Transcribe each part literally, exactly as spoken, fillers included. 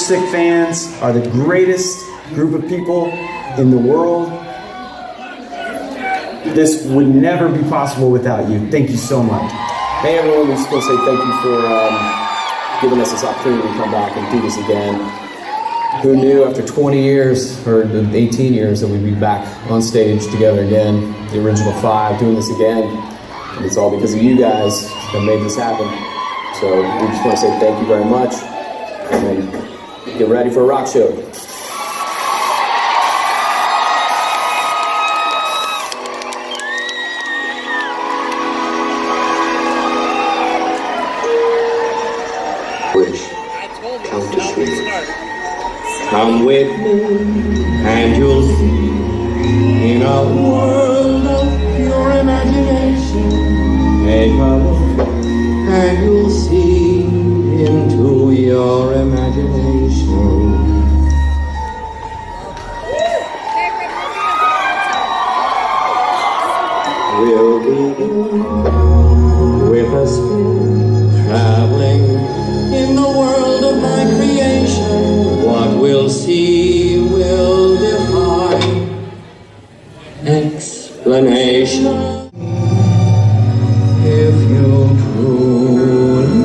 Sick fans are the greatest group of people in the world. This would never be possible without you. Thank you so much. Hey everyone, we just want to say thank you for um, giving us this opportunity to come back and do this again. Who knew after twenty years, or eighteen years, that we'd be back on stage together again, the original five, doing this again. And it's all because of you guys that made this happen. So we just want to say thank you very much, and get ready for a rock show. Wish, count to three. Come with me, and you'll see in a world of pure imagination. Take a look, and you'll see into your imagination. We'll begin with a spin, traveling in the world of my creation. What we'll see will defy explanation. If you truly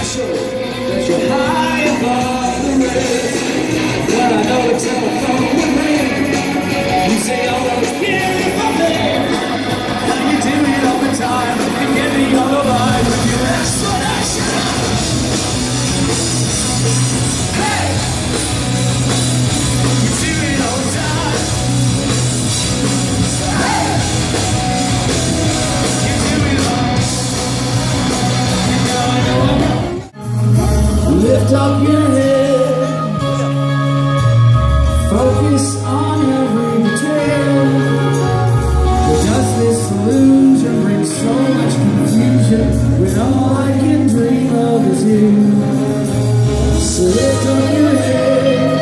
special that you're high above the rest. Well, I know the telephone would ring. You say all those beautiful things, and you do it all the time. You get me on the line with your explanation. Hey, you do it all the time. Hey, you do it all. You know, I know, I know. Lift up your head, focus on every detail. Does this illusion bring so much confusion when all I can dream of is you? So lift up your head,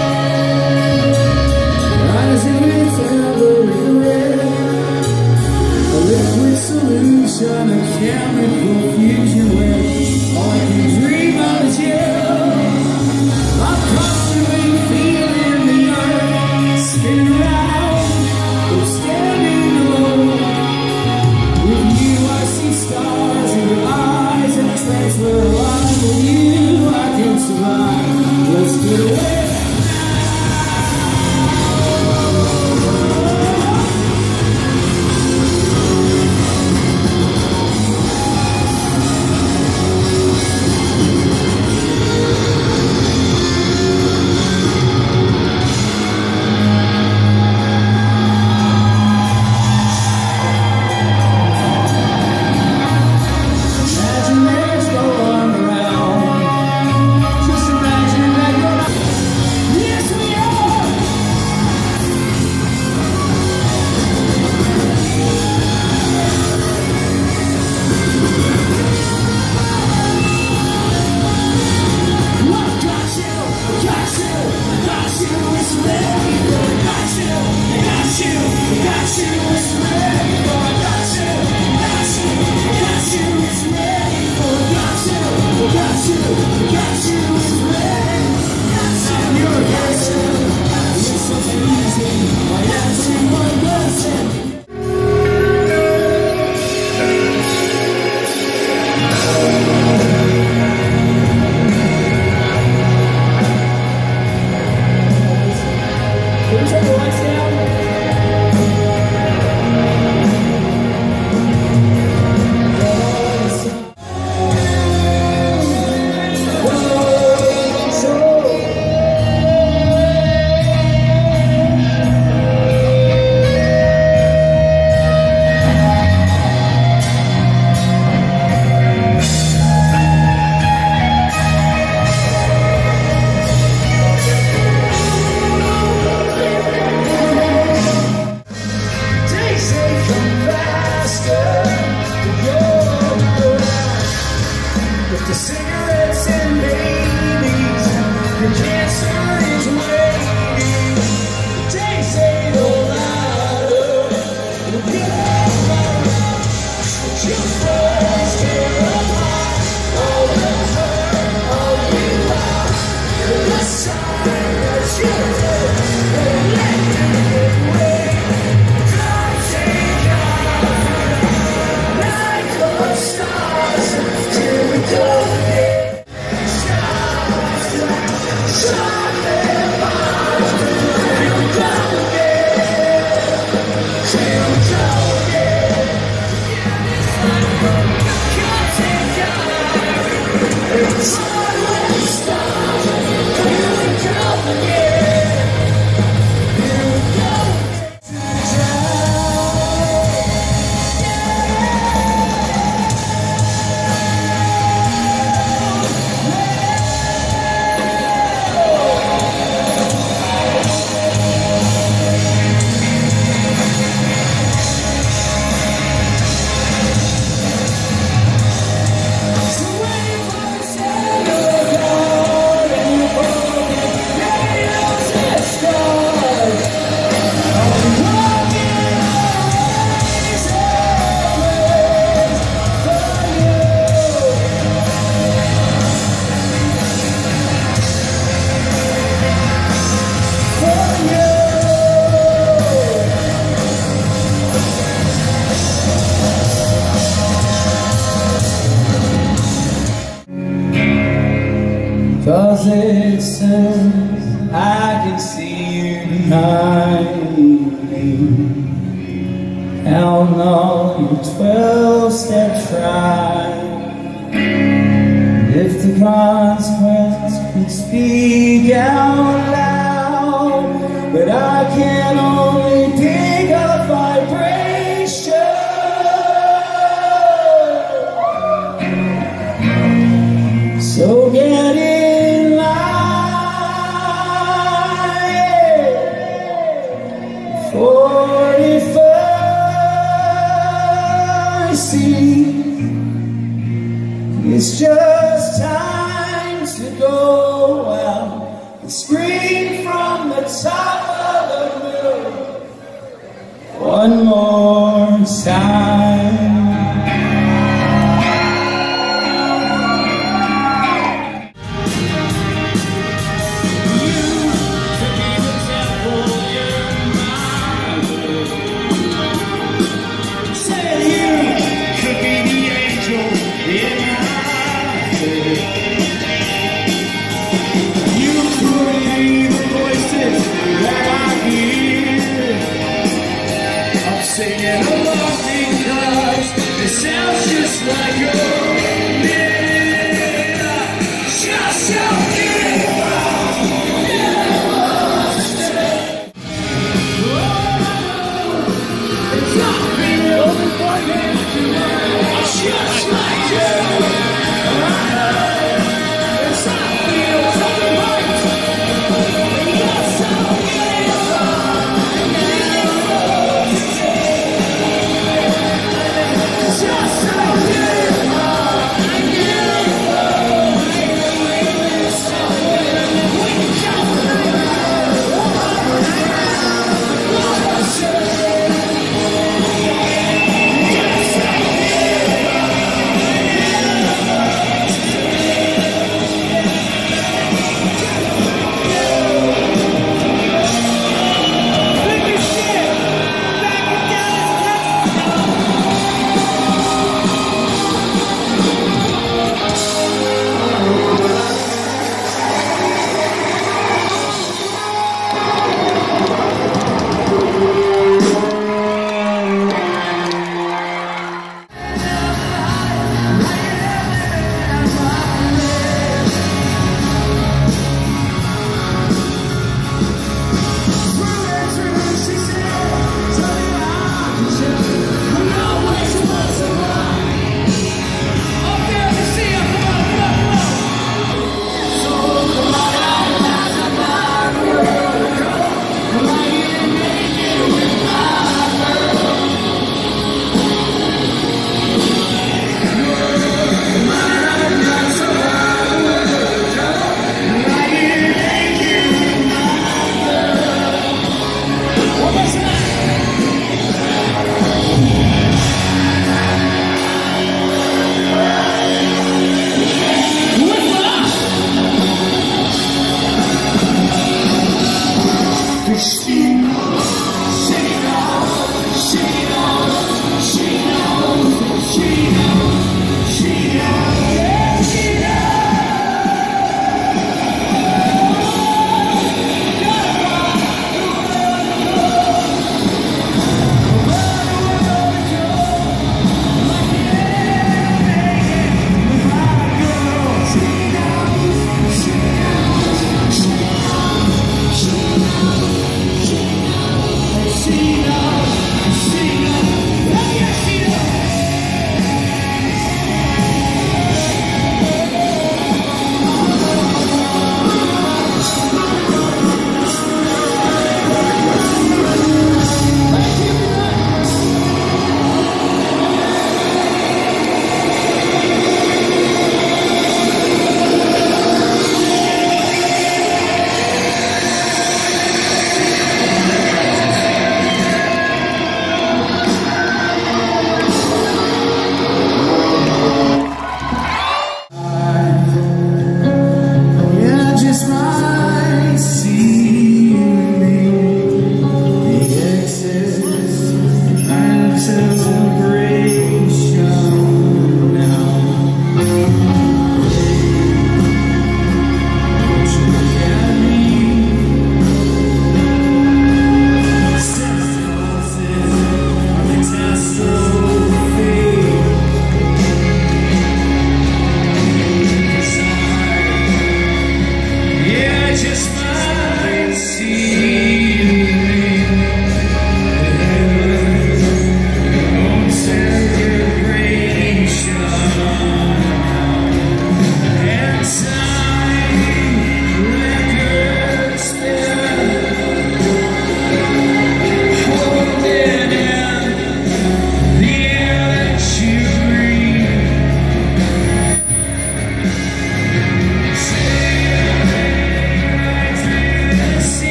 as if it's ever regret. A liquid solution, a chemical fusion when all I can dream of is you. I'm constantly feeling the earth spinning around, I'm standing alone. With you I see stars in your eyes, and a trance where alive with you I can survive. Let's get away. The cigarettes and babies, your cancer is waiting. The days ain't all louder, it'll get alright. But your friends tear apart all the hurt, all you are. You're the sign that you're dead, and let me get away. Don't take off like the stars till we go. So wait for the 'cause it says I can see you behind me, counting all your twelve-step tries. If the consequence could speak out loud, but I can only pick up vibration. So get in line for if I see it's just time to go out and scream from the top of the moon one more time. You could be the devil in my world. Say you could be the angel in my you could be the voices that I hear. I'm singing along because it sounds just like yours.